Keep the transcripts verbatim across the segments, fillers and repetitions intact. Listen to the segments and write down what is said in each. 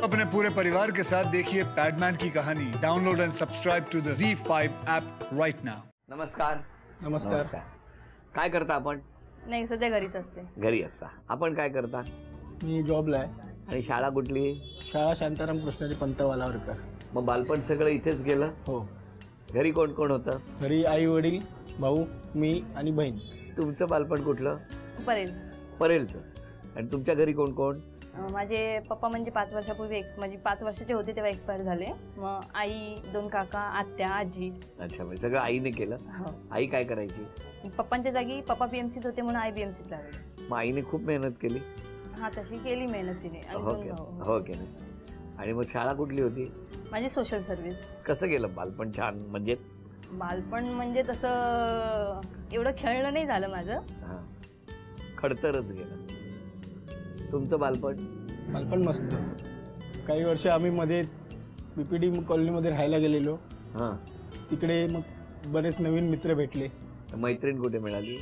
अपने पूरे परिवार के साथ देखिए पैडमैन की कहानी। Download and subscribe to the Zee five app right now. नमस्कार. नमस्कार. काय करता आपण? नाही, सध्या घरीच असते. घरी असता. आपण काय करता? मी जॉबला आहे. आणि शाळा कुठली? शाळा शांताराम कृष्णाजी पंतवालावरकर. मग बालपण सगळं इथेच गेलं? हो. घरी कोण कोण होतं? घरी आई वडील, भाऊ, मी आणि बहीण. तुमचं बालपण कुठलं? परेल. परेलचं. आणि तुमच्या घरी कोण कोण? माझे पप्पा म्हणजे पाच वर्षापूर्वी एक्स म्हणजे पाच वर्षाचे होते तेव्हा एक्सपायर झाले. मग आई, दोन काका, आत्या, आजी. अच्छा, म्हणजे सगळं आईने केलं? हो. आई काय करायची? पप्पांच्या जागी पप्पा बीएमसीत होते म्हणून आई बीएमसीत लागली. मग आईने खूप मेहनत केली? हा, तशी केली मेहनत तिने. हो केलं. आणि मग शाळा कुठली होती? माझी सोशल सर्व्हिस. कसं गेलं बालपण? छान. म्हणजे बालपण म्हणजे तसं एवढं खेळणं नाही झालं माझं. हा, खडतरच गेलं. तुमचं बालपण? बालपण मस्त. काही वर्ष आम्ही मध्ये बीपीडी कॉलनीमध्ये राहायला गेलेलो. हां. तिकडे मग बरेच नवीन मित्र भेटले. मैत्रीण कुठे मिळाली?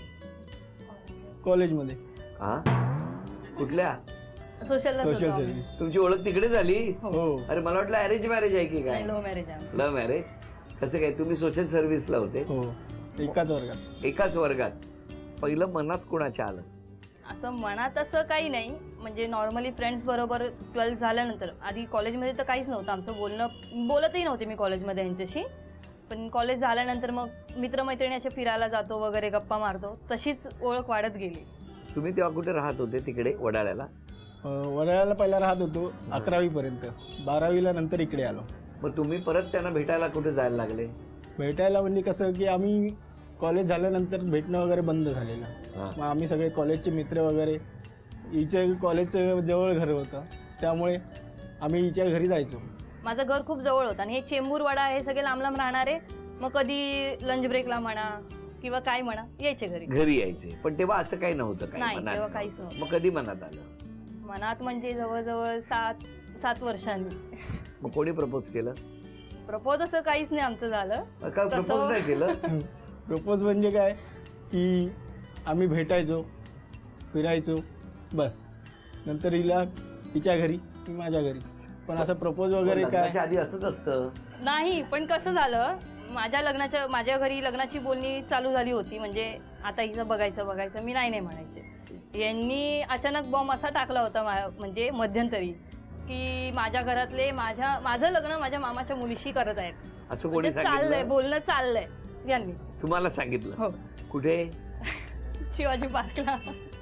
कॉलेजमध्ये. हां. कुठल्या? Social social service. तुमची ओळख तिकडे झाली? हो. अरे मला वाटलं अरेंज मॅरेज आहे की काय? लव्ह मॅरेज आहे. Love marriage. कसं काय? तुम्ही सोशल सर्व्हिसला होते? हो, एकाच वर्गात. एकाच वर्गात. पहिलं मनात कोणाच्या आलं? असं मनात असं काही नाही. म्हणजे नॉर्मली फ्रेंड्स बरोबर ट्वेल्थ झाल्यानंतर, आधी कॉलेजमध्ये तर काहीच नव्हतं आमचं बोलणं, बोलतही नव्हते मी कॉलेजमध्ये यांच्याशी. पण कॉलेज झाल्यानंतर मग मित्रमैत्रिणी असे फिरायला जातो वगैरे, गप्पा मारतो, तशीच ओळख वाढत गेली. तुम्ही तेव्हा कुठे राहत होते? तिकडे वडाळ्याला? वडाळ्याला पहिला राहत होतो अकरावी पर्यंत. बारावीला नंतर इकडे आलो. मग तुम्ही परत त्यांना भेटायला कुठे जायला लागले? भेटायला म्हणजे कसं की आम्ही कॉलेज झाल्यानंतर भेटणं वगैरे बंद झालेलं. मग आम्ही सगळे कॉलेजचे मित्र वगैरे, हिच्या कॉलेजचं जवळ घर होतं त्यामुळे आम्ही हिच्या घरी जायचो. माझं घर खूप जवळ होतं आणि हे चेंबूरवाडा हे सगळे लांब लांब राहणारे. मग कधी लंच ब्रेकला म्हणा किंवा काय म्हणा यायचे घरी. घरी यायचे. पण तेव्हा असं काही नव्हतं? नाही, तेव्हा काहीच नव्हतं. मग कधी मनात आलं? मनात म्हणजे जवळजवळ सात सात वर्षांनी. मग कोणी प्रपोज केलं? प्रपोज असं काहीच नाही आमचं झालं. काय प्रपोज नाही केलं? प्रपोज म्हणजे काय की आम्ही भेटायचो, फिरायचो, बस. नंतर हिला तिच्या घरी, मी माझ्या घरी. पण असं प्रपोज वगैरे काय आधी असंच असतं? नाही. पण कसं झालं, माझ्या लग्नाच्या माझ्या घरी लग्नाची बोलणी चालू झाली होती. म्हणजे आता हिचं बघायचं बघायचं मी नाही नाही म्हणायचे. यांनी अचानक बॉम्ब असा टाकला होता म्हणजे मध्यंतरी, की माझ्या घरातले माझ्या माझं लग्न माझ्या मामाच्या मुलीशी करत आहेत असं कोणी चाललंय, बोलणं चाललंय. यांनी तुम्हाला सांगितलं? हो. कुठे? शिवाजी पार्कला.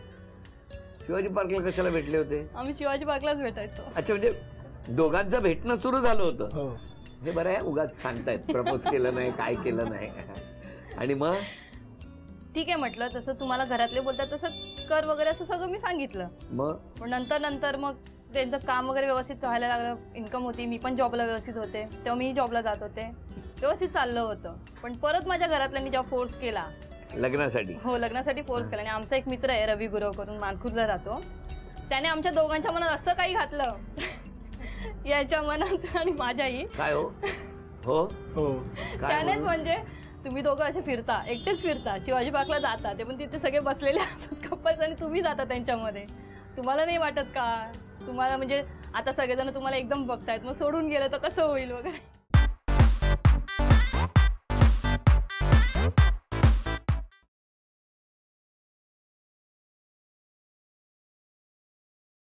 शिवाजी पार्कला कशाला भेटले होते? आम्ही शिवाजी पार्कलाच भेटायचो. अच्छा, म्हणजे दोघांचं भेटणं सुरू झालं होतं? हो. हे बरं आहे, उगाच सांगतायत प्रपोज केलं नाही, काय केलं नाही. आणि मग ठीक आहे म्हटलं, तसं तुम्हाला घरातले बोलतात तसं कर वगैरे असं सगळं मी सांगितलं. मग पण नंतर नंतर मग त्यांचं काम वगैरे व्यवस्थित व्हायला लागलं, इन्कम होती, मी पण जॉबला व्यवस्थित होते, तेव्हा मी जॉबला जात होते, व्यवस्थित चाललं होतं. पण परत माझ्या घरातल्यांनी जेव्हा फोर्स केला लग्नासाठी. हो, लग्नासाठी फोर्स केला. आणि आमचा एक मित्र आहे रवी गुरव करून, मानखुर्दला राहतो. त्याने आमच्या दोघांच्या मनात असं काही घातलं याच्या मनात आणि माझ्याही. काय हो? हो हो. त्यानेच म्हणजे तुम्ही दोघं असे फिरता, एकटेच फिरता, शिवाजी पार्कला जाता, ते पण तिथे सगळे बसलेले असतात कपल्स आणि तुम्ही जाता त्यांच्यामध्ये. तुम्हाला नाही वाटत का? तुम्हाला म्हणजे आता सगळेजण तुम्हाला एकदम बघतायत, मग सोडून गेलं तर कसं होईल वगैरे.